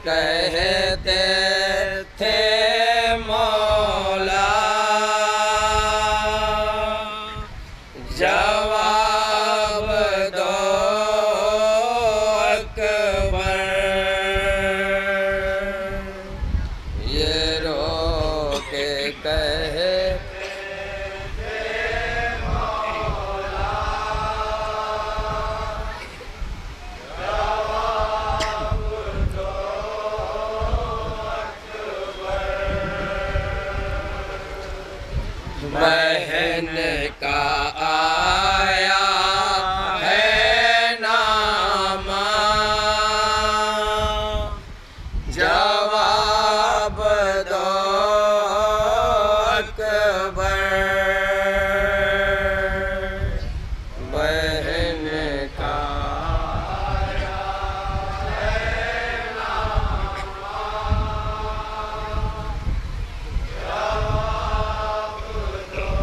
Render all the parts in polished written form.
कहते थे मौला जवाब दो अकबर, ये रो के कहते थे मौला जवाब दो अकबर। बहन का आया है नामा जवाब दो अकबर, बहन का आया है नामा जवाब दो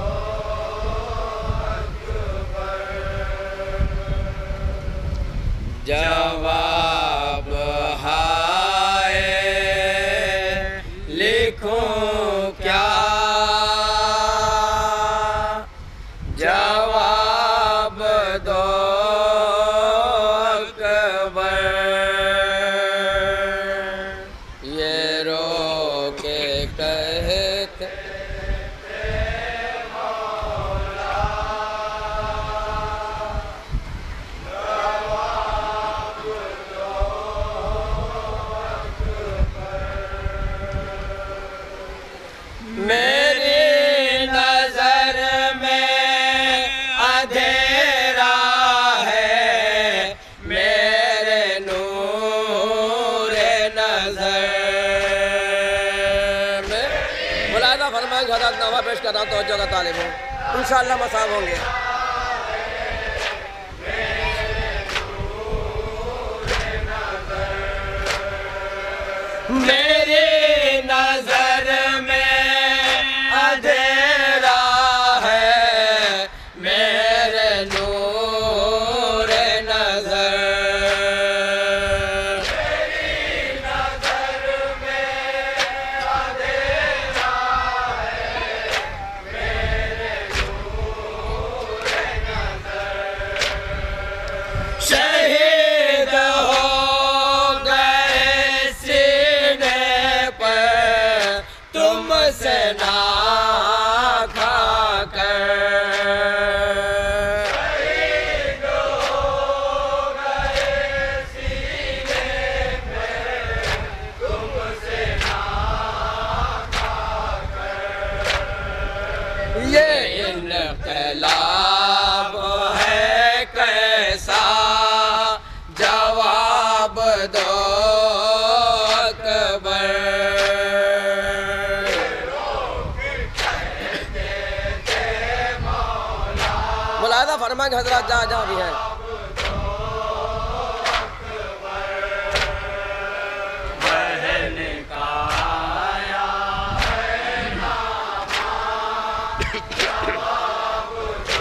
जवाब हाय लिखूं क्या जवाब दो अकबर, ये रो के कहते मेरी नजर में अंधेरा है मेरे नूरे नजर में। मुलाज़ा फरमाएं हज़रत नवा पेश कर रहा हूँ, तवज्जो का तालिब हूँ, इंशाअल्लाह मसाब होंगे। मेरी नजर में अंधेरा है मेरे नूर नजर, मेरी नजर में अंधेरा है मेरे नूर नजर। शहीद हो गए सीने पर तुमसे ना खा कर, शहीद हो गए सीने पे तुमसे ना खा कर, ये इनकलाब है कैसा जवाब दो अकबर, मुलाज़ा फरमाएं हज़रत जहाँ जहाँ भी हैं। बहन का आया है नामा जवाब दो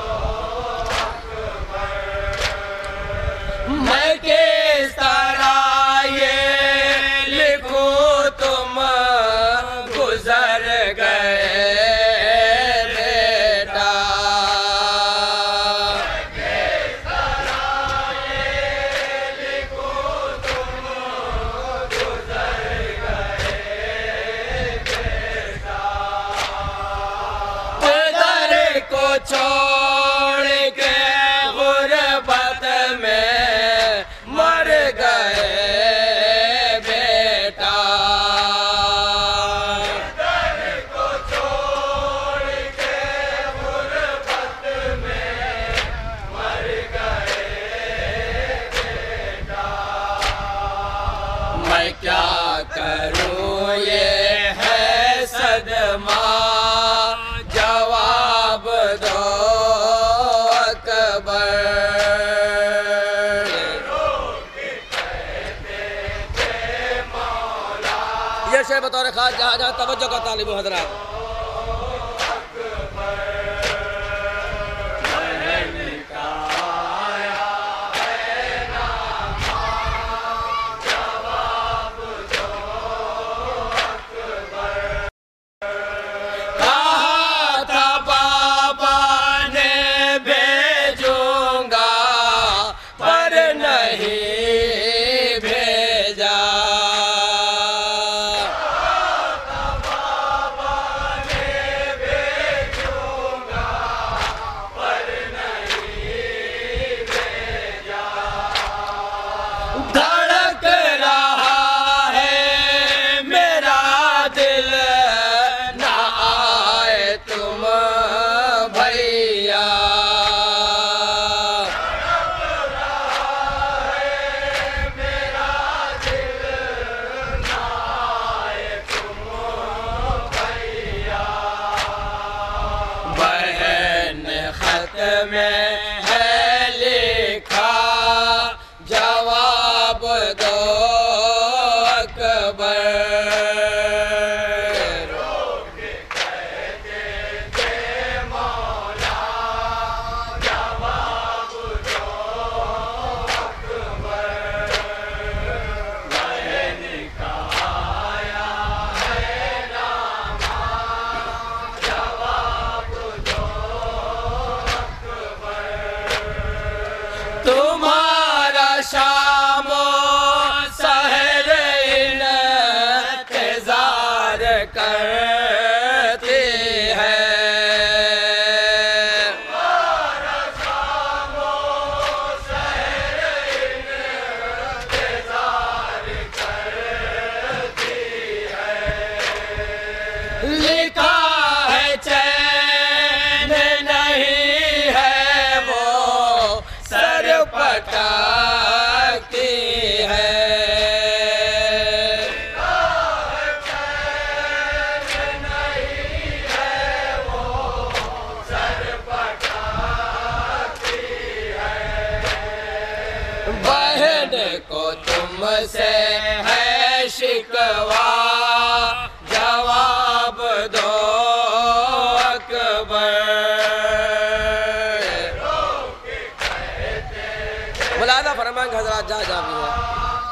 अकबर, मैं किस तरह ये लिखूं तुम गुजर गए को छोड़ के गुर्बत में मर गए बेटा, दर को छोड़ के गुर्बत में मर गए बेटा। मैं क्या करूं ये है सदमा जवाब दो अकबर, ये शेर बतौर खास जहाँ जहाँ तवज्जो का तालिब हज़रात। जवाब को तुमसे है शिकवा, जवाब दो अकबर। मुलादा फरमाएंगे हजरात जहाँ जहाँ भी है।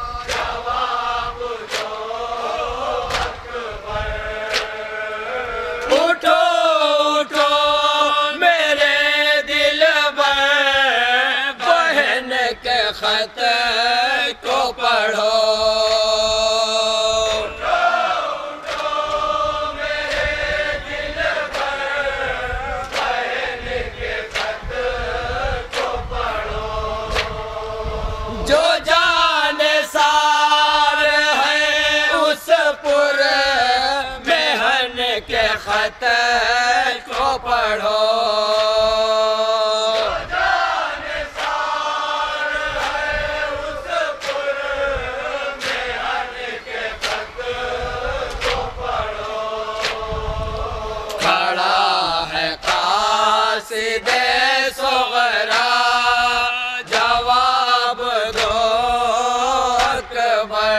उठो उठो मेरे दिल पर, बहन के खत को पढ़ो। जो जाने सार है उस पुर मेहन के खत को पढ़ो। जो जाने सार है उस पुर मेहन के खत को पढ़ो। खड़ा है कासिदे सुगरा, जवाब दो अकबर।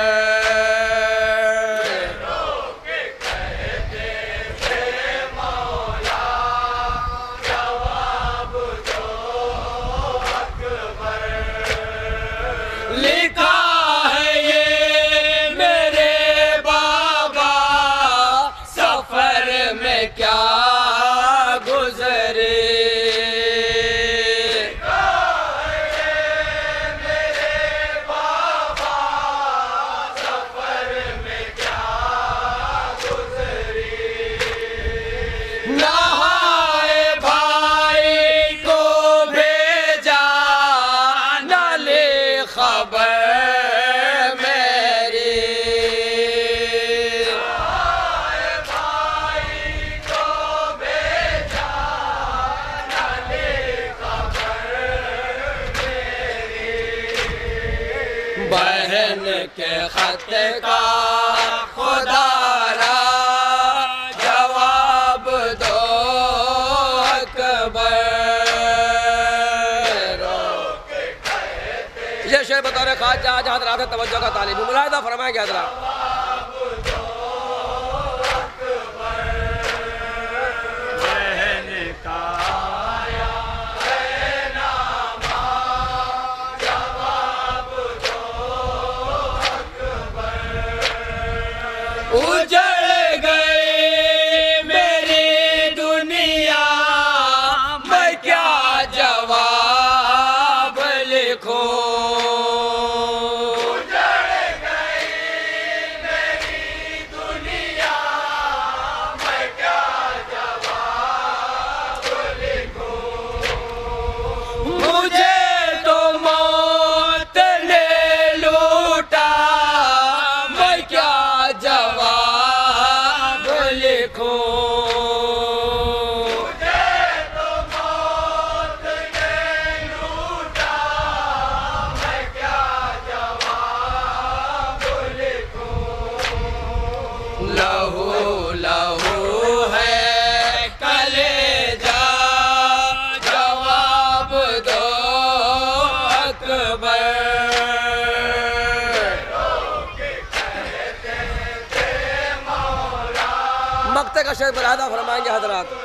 लिखा है ये मेरे बाबा, सफर में क्या गुजरे। नहाए भाई को भेजा, न ले खबर मेरी। नहाए भाई को भेजा, न ले खबर मेरी। बहन के खत का खुदारा, जवाब दो अकबर। ये शेर बता रहे खाजा आज हजरात है तवज्जो का तालिब, मुलाहिदा फरमाएंगे हजरात। उजड़ गई मेरी दुनिया, मैं क्या जवाब लिखूं। उजड़ गई मेरी दुनिया, मैं क्या जवाब लिखूं। मुझे तो मौत ने लूटा, मैं क्या जवाब लिखूं। मुझे तो मौत ने लूटा, मैं क्या जवाब लिखूं। लहू लहू है कलेजा, जवाब दो अकबर। मक्ते का शेर मुलाहिदा फरमाएंगे हजरात।